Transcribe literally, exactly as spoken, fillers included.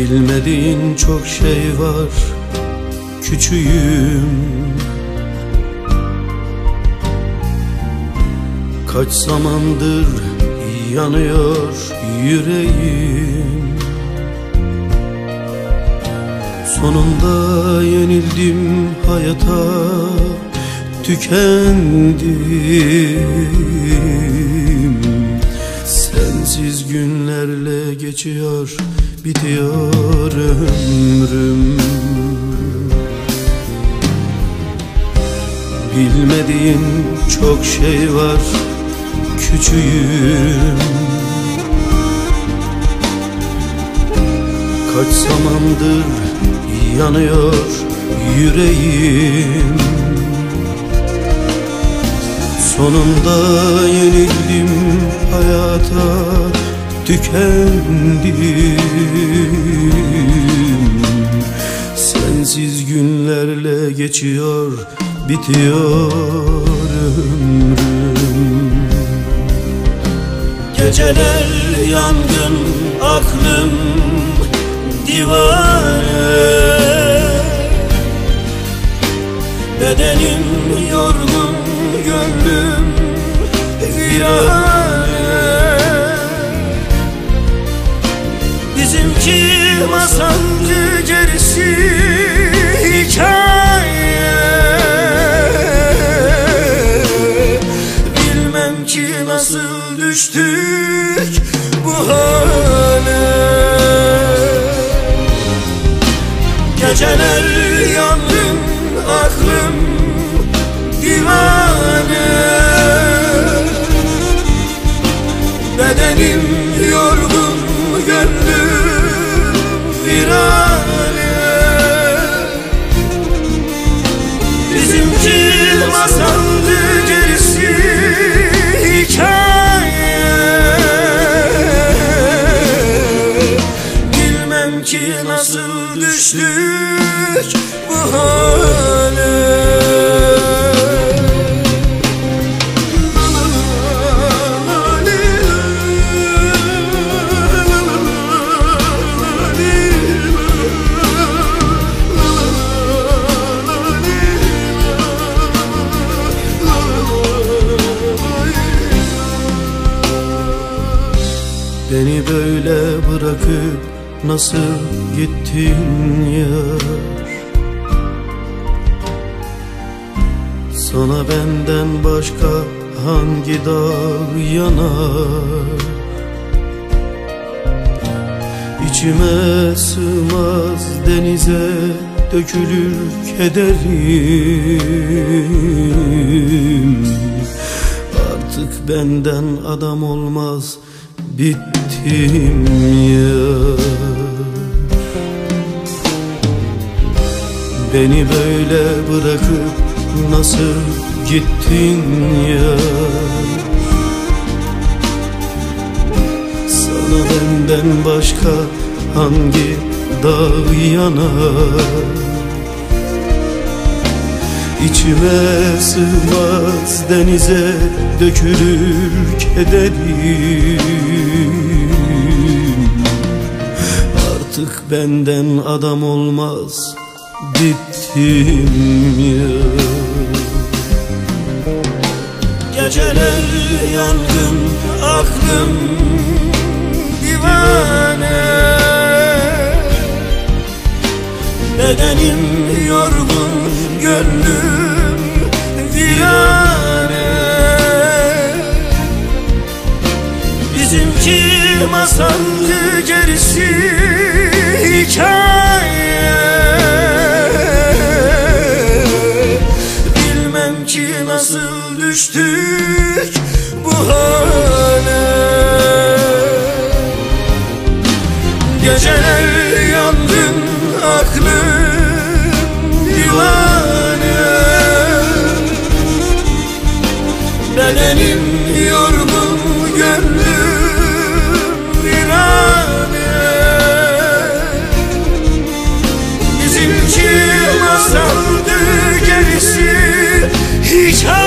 Bilmediğin çok şey var küçüğüm. Kaç zamandır yanıyor yüreğim. Sonunda yenildim hayata, tükendim. Sensiz günlerle geçiyor, bitiyor ömrüm. Bilmediğin çok şey var küçüğüm. Kaç zamandır yanıyor yüreğim. Sonunda yenildim hayata, tükendim. Sensiz günlerle geçiyor, bitiyor ömrüm. Geceler yangın, aklım divane. Bedenim yorgun, gönlüm virane. Bizimki masaldı, gerisi hikaye. Bilmem ki nasıl düştük bu hale. Geceler yandım, aklım divane. Bedenim yorgun, gönlüm virane. Bizimki masaldı, gerisi hikaye. Bilmem ki nasıl düştük bu hale. Beni böyle bırakıp nasıl gittin yar? Sana benden başka hangi dağ yanar? İçime sığmaz, denize dökülür kederim. Artık benden adam olmaz, bittim ya. Beni böyle bırakıp nasıl gittin ya? Sana benden başka hangi dağ yanar? İçime sığmaz, denize dökülür kederim. Artık benden adam olmaz, bittim ya. Geceler yangın, aklım divane. Bedenim yorgun, gönlüm virane. Bizimki masaldı, gerisi hikaye. Bilmem ki nasıl düştük bu hale. Geceler yandım, aklım divane. Bedenim yorgun, gönlüm virane. Bizimki masaldı, gerisi hikaye.